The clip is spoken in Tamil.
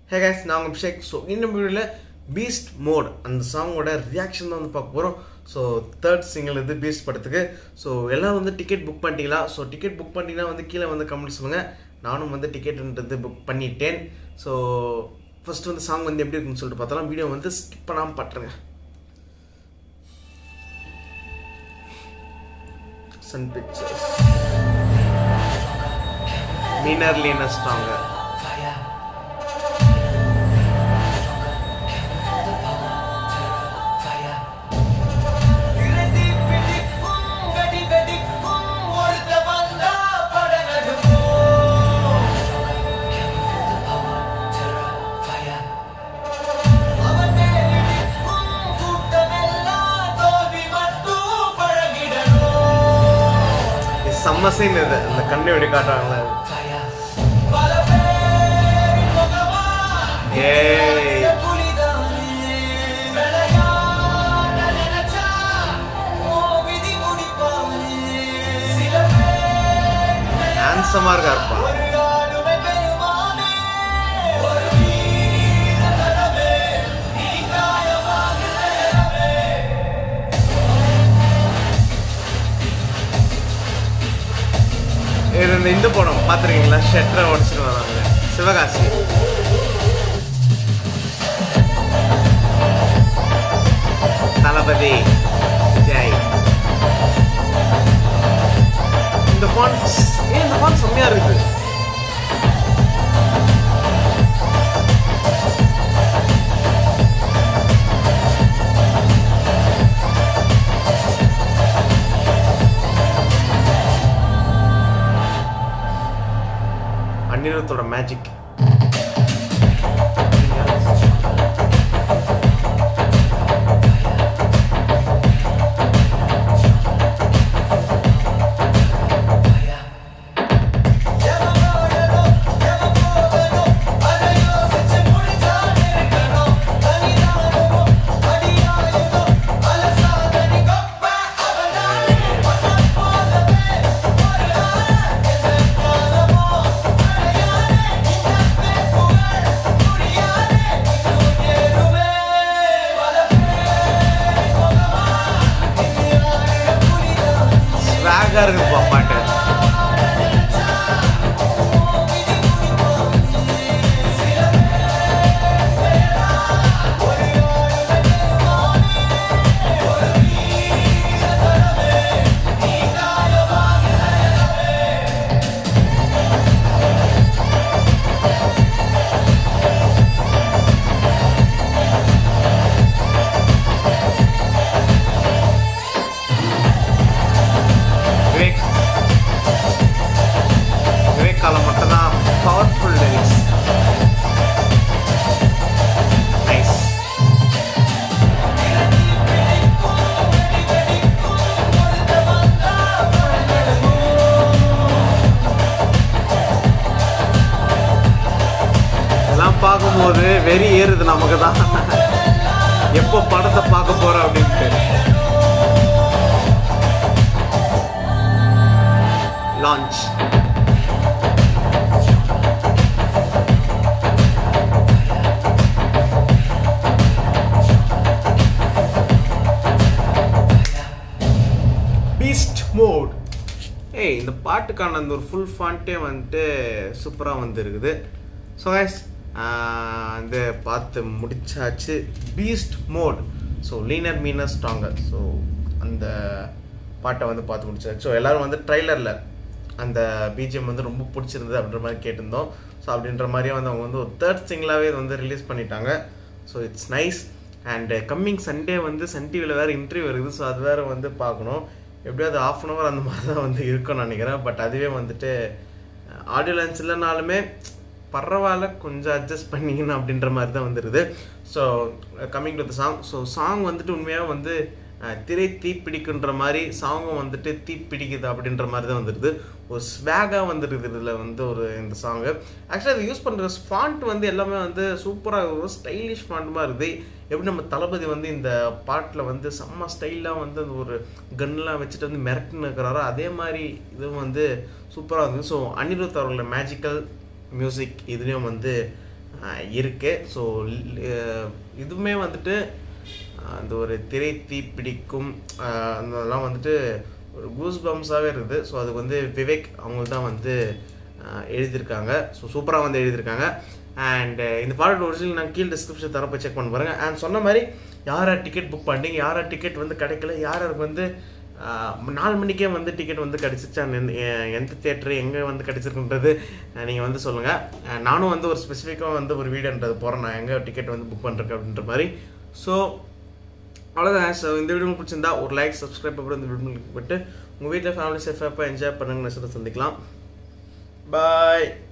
Hey guys, நான் உங்க அபிஷேக். So இந்த வீடியோல Beast Mode அந்த சாங்கோட ரியாக்ஷன் தான் வந்து பார்க்க போறோம். So third single இது Beast படத்துக்கு. So எல்லாரும் வந்து டிக்கெட் புக் பண்ணிட்டீங்களா? So டிக்கெட் புக் பண்ணிட்டீங்கன்னா வந்து கீழ வந்து கமெண்ட் சொல்லுங்க. நானும் வந்து டிக்கெட்ன்றது புக் பண்ணிட்டேன். So ஃபர்ஸ்ட் வந்து சாங் வந்து எப்படி இருக்குன்னு சொல்லிட்டு பார்த்தலாம். வீடியோ வந்து ஸ்கிப் பண்ணாம பாருங்க. Sunpictures. Minerly and stronger. செம்ம சீன் இது அந்த கண்ணை வெடி காட்டுறாங்களே ஏய் ஹேண்ட்ஸமா இருக்காருப்பா இந்த படம் பாத்துருக்கீங்களா ஷட்டரை உடச்சிட்டு வராங்க சிவகாசி தளபதி விஜய் இந்த ஃபாண்ட் செம்மையா இருக்குது Anirudhoட மேஜிக் இருக்குப்பா பாட்டு powerful lyrics. Nice. எல்லாம் பார்க்கும்போது வெறி ஏறுது நமக்கு தான் எப்போ படத்தை பார்க்க போறோம் அப்படின்ட்டு லான்ச் BeastMode. ஏய் இந்த பாட்டுக்கான அந்த ஒரு ஃபுல் ஃபாண்ட்டே வந்துட்டு சூப்பராக வந்துருக்குது. ஸோ கைஸ் வந்து பார்த்து முடிச்சாச்சு BeastMode. So leaner meaner stronger. So அந்த பாட்டை வந்து பார்த்து முடிச்சாச்சு. ஸோ எல்லோரும் வந்து ட்ரைலரில் அந்த பிஜிஎம் வந்து ரொம்ப பிடிச்சிருந்தது அப்படின்ற மாதிரி கேட்டிருந்தோம். ஸோ அப்படின்ற மாதிரியே வந்து அவங்க வந்து ஒரு தேர்ட் சிங்கிளாகவே வந்து ரிலீஸ் பண்ணிட்டாங்க. So it's nice. And coming Sunday வந்து சன் டிவியில் வேறு இன்டர்வியூ இருக்குது. ஸோ அது வேறு வந்து பார்க்கணும். எப்படியாவது ½ அன் ஹவர் அந்த மாதிரி தான் வந்து இருக்கும்னு நினைக்கிறேன். பட் அதுவே வந்துட்டு ஆடியோ லான்ச் இல்லைனாலுமே பரவாயில்ல கொஞ்சம் அட்ஜஸ்ட் பண்ணிக்கணும் அப்படின்ற மாதிரி தான் வந்துடுது. So coming to the song. So song வந்துட்டு உண்மையாக வந்து திரை தீப்பிடிக்குன்ற மாதிரி சாங்கும் வந்துட்டு தீப்பிடிக்குது அப்படின்ற மாதிரி தான் வந்துடுது. ஒரு ஸ்வாகாக வந்துடுது இதில் வந்து ஒரு இந்த சாங்கு. ஆக்சுவலாக அதை யூஸ் பண்ணுற ஃபாண்ட் வந்து எல்லாமே வந்து சூப்பராக ஒரு ஸ்டைலிஷ் ஃபாண்ட் மாதிரி இருக்குது. எப்படி நம்ம தளபதி வந்து இந்த பாட்டில் வந்து செம்ம ஸ்டைலாக வந்து அந்த ஒரு கன்லாம் வச்சுட்டு வந்து மிரட்டுன்னு இருக்கிறாரோ அதே மாதிரி இதுவும் வந்து சூப்பராக இருந்தது. ஸோ அனிருத் அவர்களோட மேஜிக்கல் மியூசிக் இதுலேயும் வந்து இருக்கு. ஸோ இதுவுமே வந்துட்டு அந்த ஒரு திரை தீப்பிடிக்கும் அதெல்லாம் வந்துட்டு ஒரு கூஸ் பம்ஸாகவே இருக்குது. ஸோ அதுக்கு வந்து விவேக் அவங்க தான் வந்து எழுதியிருக்காங்க. ஸோ சூப்பராக வந்து எழுதியிருக்காங்க. அண்ட் இந்த பாடோட ஒரிஜினல் நான் கீழே டிஸ்கிரிப்ஷன் தர போய் செக் பண்ண பாருங்க. அண்ட் சொன்ன மாதிரி யாரை டிக்கெட் புக் பண்ணிட்டீங்க, யாரை டிக்கெட் வந்து கிடைக்கல, யாருக்கு வந்து 4 மணிக்கே வந்து டிக்கெட் வந்து கிடச்சிச்சா, எந்த தியேட்டரு எங்கே வந்து கிடச்சிருக்குன்றது நீங்கள் வந்து சொல்லுங்கள். நானும் வந்து ஒரு ஸ்பெசிஃபிக்காக வந்து ஒரு வீடியோன்றது போகிறேன், நான் எங்கே டிக்கெட் வந்து புக் பண்ணுறேன் அப்படின்ற மாதிரி. ஸோ அவ்வளோதான். ஸோ இந்த வீடியோ பிடிச்சிருந்தா ஒரு லைக், சப்ஸ்கிரைப் அப்புறம் இந்த வீடியோ விட்டு உங்கள் வீட்டில் ஃபேமிலி சேஃபாக என்ஜாய் பண்ணுங்கன்னு சந்திக்கலாம். பாய்.